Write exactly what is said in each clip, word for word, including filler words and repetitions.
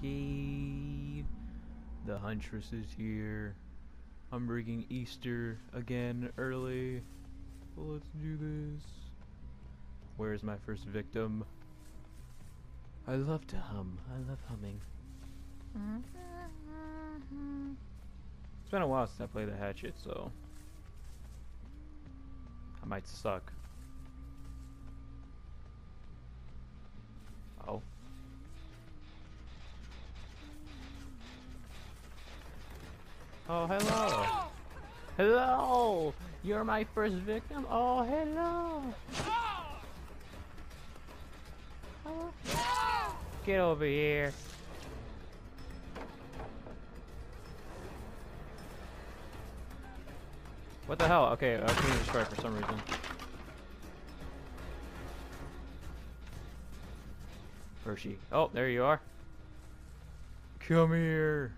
Okay. The Huntress is here. I'm bringing Easter again early. Well, let's do this. Where's my first victim? I love to hum. I love humming. It's been a while since I played the Hatchet, so I might suck. Oh. Oh, hello. Hello! You're my first victim? Oh, hello! Oh. Get over here. What the hell? Okay, I couldn't destroy it for some reason. Where's she? Oh, there you are. Come here.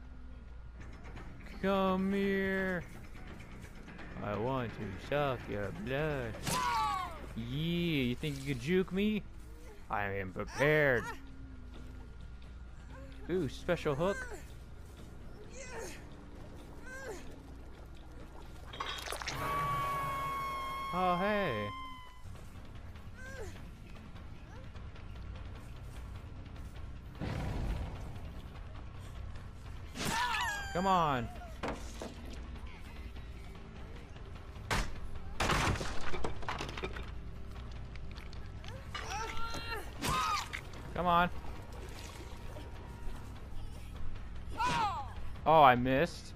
Come here. I want to suck your blood. Yeah, you think you could juke me? I am prepared. Ooh, special hook. Oh, hey. Come on. Come on. Oh, I missed.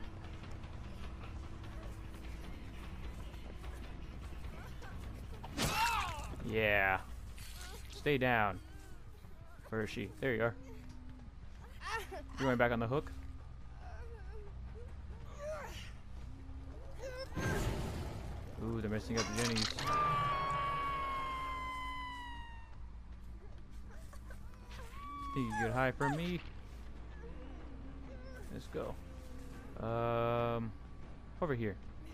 Yeah. Stay down. Where is she? There you are. You going back on the hook? Ooh, they're messing up the jennies. Think you can get high from me? Let's go. Um, over here.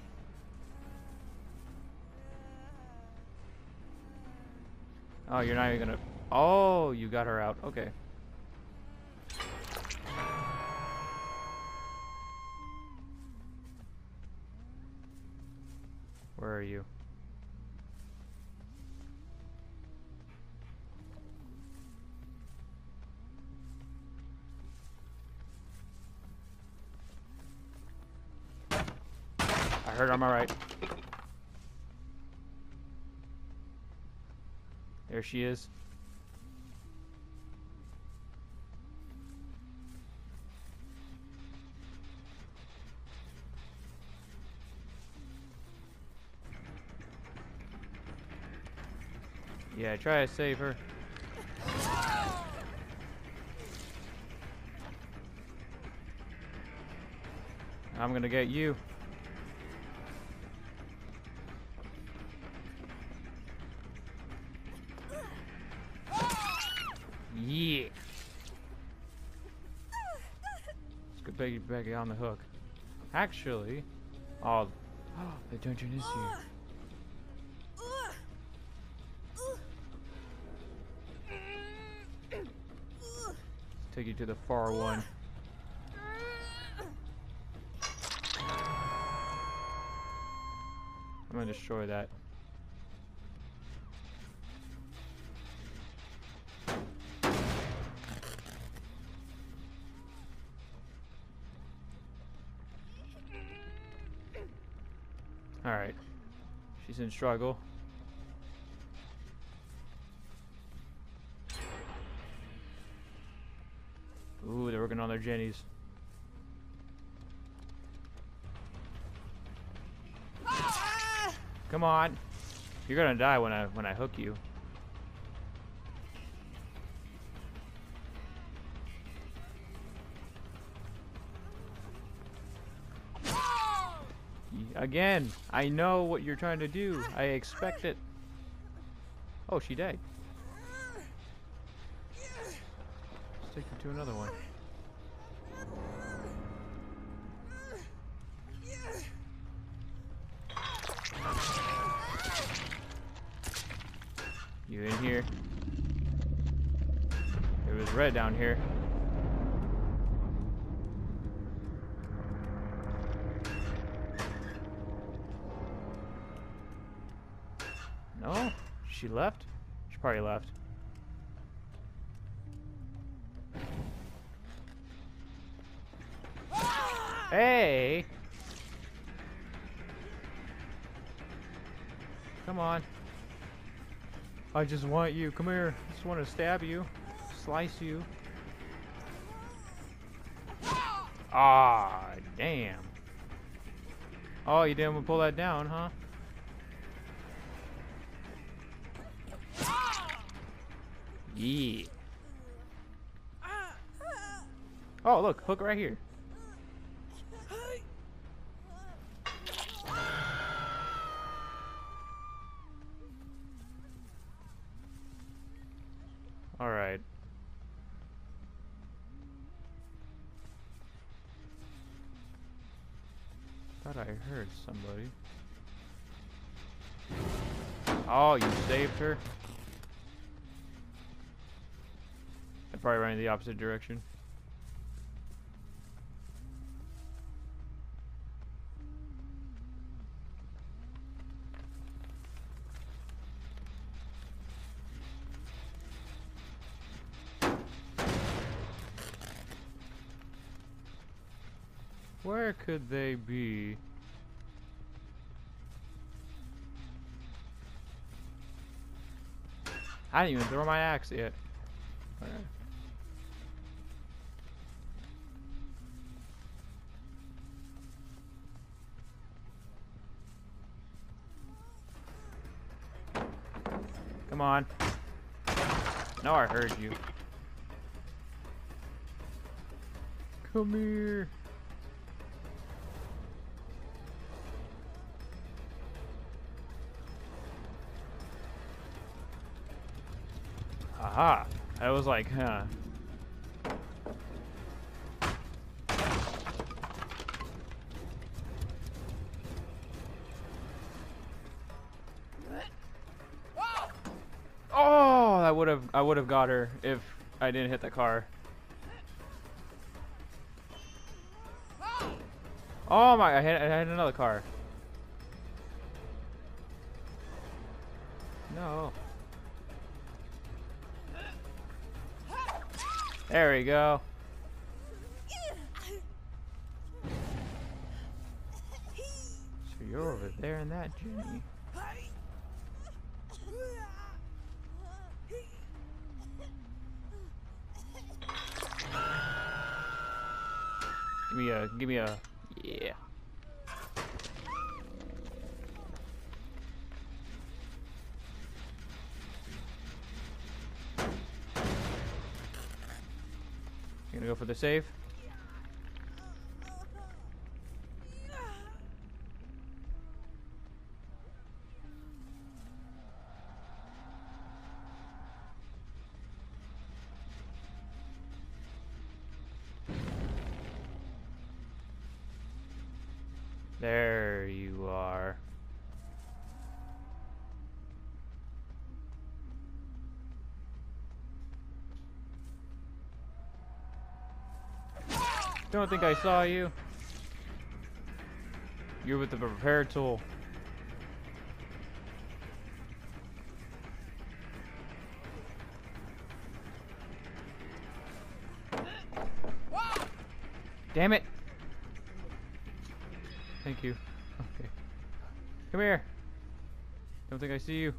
Oh, you're not even gonna. Oh, you got her out. Okay. Where are you? I heard I'm alright. There she is. Yeah, try to save her. I'm gonna get you. Yeah. Let's get Becky back on the hook. Actually, oh, the dungeon is here. Take you to the far one. I'm gonna destroy that. Alright. She's in struggle. Ooh, they're working on their jennies. Come on. You're gonna die when I when I hook you. Again, I know what you're trying to do. I expect it. Oh, she died. Let's take her to another one. You in here? It was red down here. She left? She probably left. Hey! Come on. I just want you. Come here. I just want to stab you. Slice you. Ah, damn. Oh, you didn't want to pull that down, huh? Yeah. Oh, look, hook right here. All right. Thought I heard somebody. Oh, you saved her? I probably ran in the opposite direction. Where could they be? I didn't even throw my axe yet. Alright. Come on. No, I heard you. Come here. Aha! I was like, huh. Oh, I would have, I would have got her if I didn't hit the car. Oh my! I hit, I hit another car. No. There we go. So you're over there in that Jenny. Give me a, give me a, yeah. You gonna go for the save? There you are. Don't think I saw you. You're with the repair tool. Damn it. Thank you. Okay. Come here. Don't think I see you.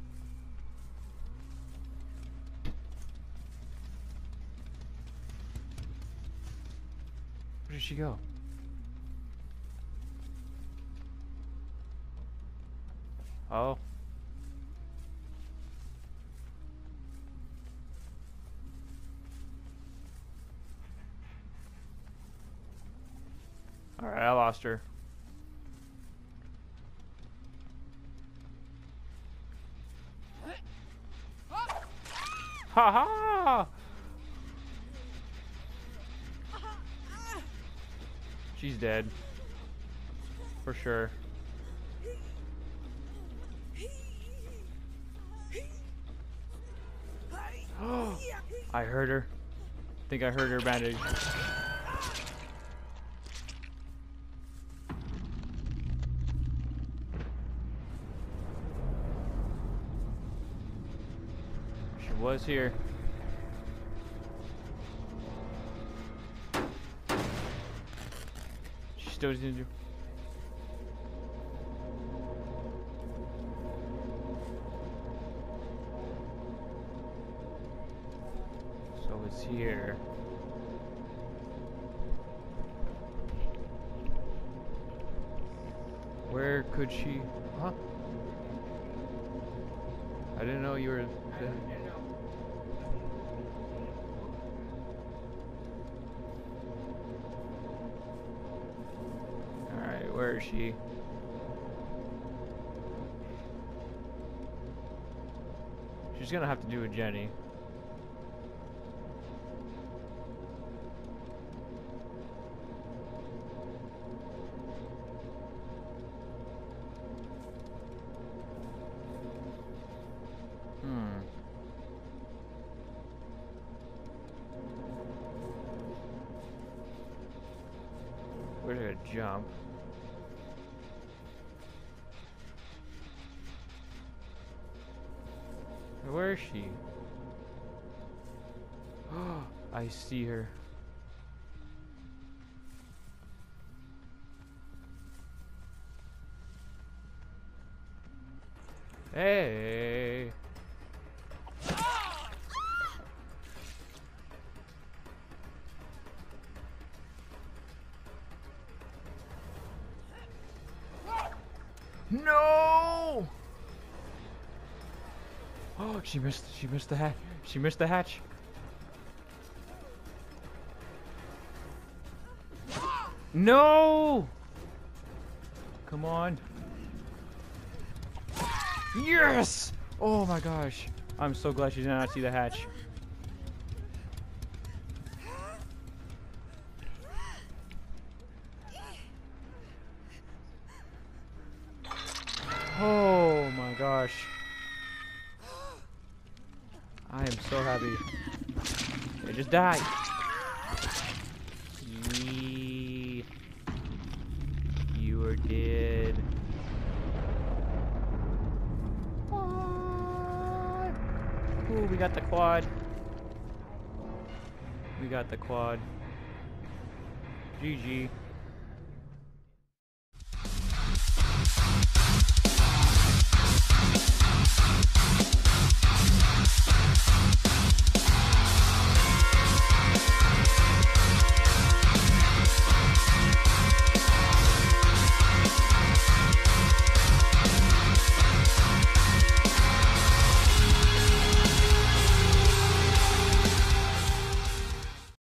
Where did she go? Oh. Alright, I lost her. Ha ha! She's dead. For sure. I heard her. I think I heard her bandage. It was here. She still didn't do. So it's here. Where could she? Huh? I didn't know you were. Alright, where is she? She's gonna have to do a Jenny. Hmm. Where did I jump? Where is she? Oh, I see her. Hey. No! Oh, she missed. She missed the hatch. She missed the hatch. No! Come on. Yes! Oh my gosh. I'm so glad she did not see the hatch. Oh my gosh. I am so happy. Okay, just die. Yee. You are dead. Quad. Ooh, we got the quad. We got the quad. G G.